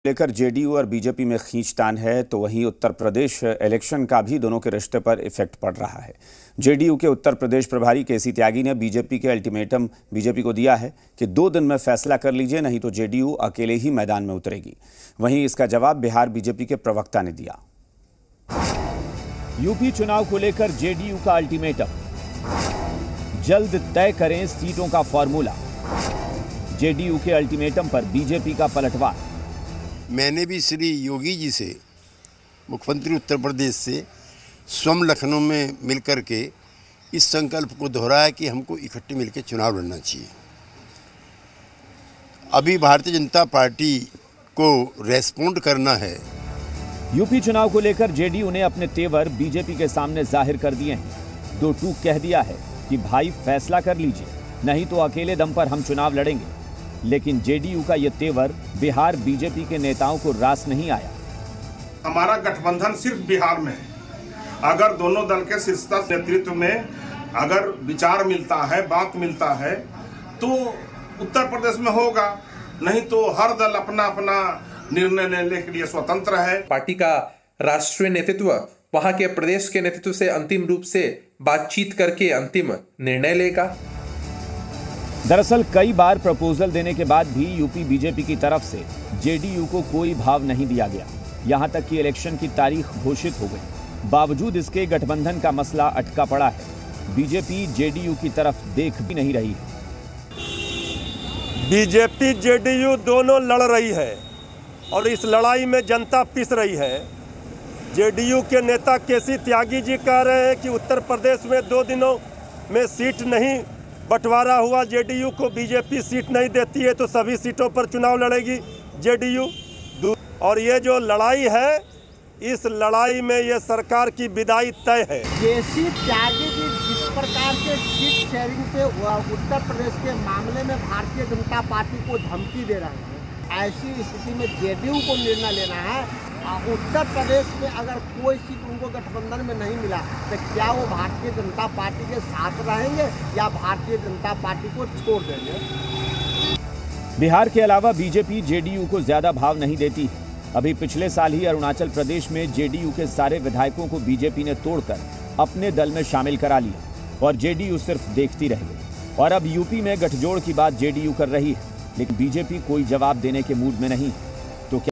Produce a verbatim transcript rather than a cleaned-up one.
लेकर जेडीयू और बीजेपी में खींचतान है, तो वहीं उत्तर प्रदेश इलेक्शन का भी दोनों के रिश्ते पर इफेक्ट पड़ रहा है। जेडीयू के उत्तर प्रदेश प्रभारी केसी त्यागी ने बीजेपी के अल्टीमेटम बीजेपी को दिया है कि दो दिन में फैसला कर लीजिए, नहीं तो जेडीयू अकेले ही मैदान में उतरेगी। वहीं इसका जवाब बिहार बीजेपी के प्रवक्ता ने दिया। यूपी चुनाव को लेकर जेडीयू का अल्टीमेटम, जल्द तय करें सीटों का फॉर्मूला। जेडीयू के अल्टीमेटम पर बीजेपी का पलटवार। मैंने भी श्री योगी जी से, मुख्यमंत्री उत्तर प्रदेश से, स्वयं लखनऊ में मिलकर के इस संकल्प को दोहराया कि हमको इकट्ठे मिलकर चुनाव लड़ना चाहिए। अभी भारतीय जनता पार्टी को रेस्पॉन्ड करना है। यूपी चुनाव को लेकर जेडीयू ने अपने तेवर बीजेपी के सामने जाहिर कर दिए हैं। दो टूक कह दिया है कि भाई फैसला कर लीजिए, नहीं तो अकेले दम पर हम चुनाव लड़ेंगे। लेकिन जेडीयू का यह तेवर बिहार बीजेपी के नेताओं को रास नहीं आया। हमारा गठबंधन सिर्फ बिहार में है। अगर दोनों दल के शीर्ष नेतृत्व में अगर विचार मिलता है, बात मिलता है, तो उत्तर प्रदेश में होगा, नहीं तो हर दल अपना अपना निर्णय लेने के लिए स्वतंत्र है। पार्टी का राष्ट्रीय नेतृत्व वहां के प्रदेश के नेतृत्व से अंतिम रूप से बातचीत करके अंतिम निर्णय लेगा। दरअसल कई बार प्रपोजल देने के बाद भी यूपी बीजेपी की तरफ से जेडीयू को कोई भाव नहीं दिया गया। यहां तक कि इलेक्शन की तारीख घोषित हो गई। बावजूद इसके गठबंधन का मसला अटका पड़ा है। बीजेपी जेडीयू की तरफ देख भी नहीं रही है। बीजेपी जेडीयू दोनों लड़ रही है और इस लड़ाई में जनता पिस रही है। जेडीयू के नेता केसी त्यागी जी कह रहे हैं कि उत्तर प्रदेश में दो दिनों में सीट नहीं बंटवारा हुआ, जेडीयू को बीजेपी सीट नहीं देती है तो सभी सीटों पर चुनाव लड़ेगी जेडीयू। और ये जो लड़ाई है, इस लड़ाई में ये सरकार की विदाई तय है। केसी त्यागी जी जिस प्रकार से सीट शेयरिंग पे उत्तर प्रदेश के मामले में भारतीय जनता पार्टी को धमकी दे रहे हैं, ऐसी स्थिति में जेडीयू को निर्णय लेना है। उत्तर प्रदेश में अगर कोई सीट उनको गठबंधन में नहीं मिला तो क्या वो भारतीय जनता पार्टी के साथ रहेंगे या भारतीय जनता पार्टी को छोड़ देंगे। बिहार के अलावा बीजेपी जेडीयू को ज्यादा भाव नहीं देती। अभी पिछले साल ही अरुणाचल प्रदेश में जेडीयू के सारे विधायकों को बीजेपी ने तोड़कर अपने दल में शामिल करा लिया और जेडीयू सिर्फ देखती रह गई। और अब यूपी में गठजोड़ की बात जेडीयू कर रही है, लेकिन बीजेपी कोई जवाब देने के मूड में नहीं है।